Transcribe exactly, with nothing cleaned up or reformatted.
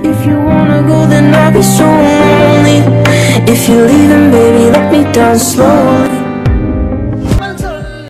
If you wanna go, then I'll be so lonely. If you're leaving, baby, let me down slowly.